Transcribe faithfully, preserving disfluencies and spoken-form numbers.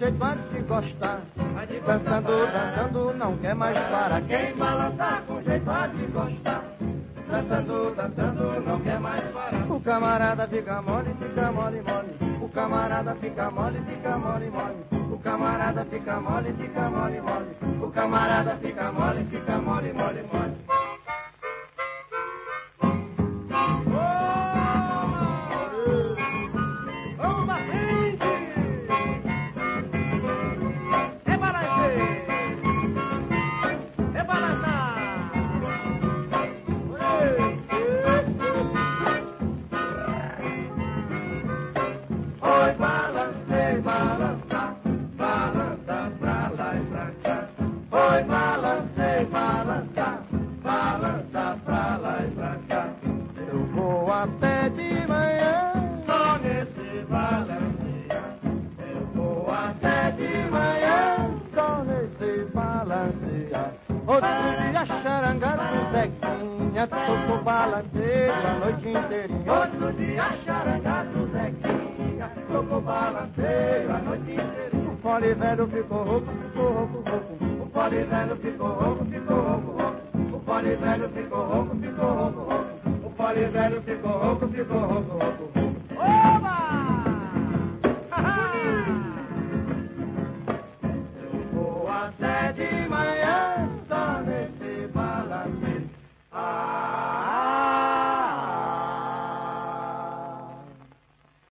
jeito há de gostar. Dançando, dançando, não quer mais parar. Quem balançar com jeito há de gostar. Dançando, dançando, não quer mais parar. O camarada fica mole, fica mole, mole. O camarada fica mole, fica mole, mole. O camarada fica mole, fica mole, mole. O camarada fica mole, fica mole, mole, mole. Outro dia charangado do Zequinha, tocou balanceio a noite inteirinha. Outro dia charangado do Zequinha, tocou balanceio a noite inteirinha. O pole velho ficou rouco, ficou rouco, rouco. O pole velho ficou rouco, ficou rouco, rouco. O pole velho ficou rouco, ficou rouco, rouco. O pole velho ficou rouco, ficou rouco, rouco. Oba!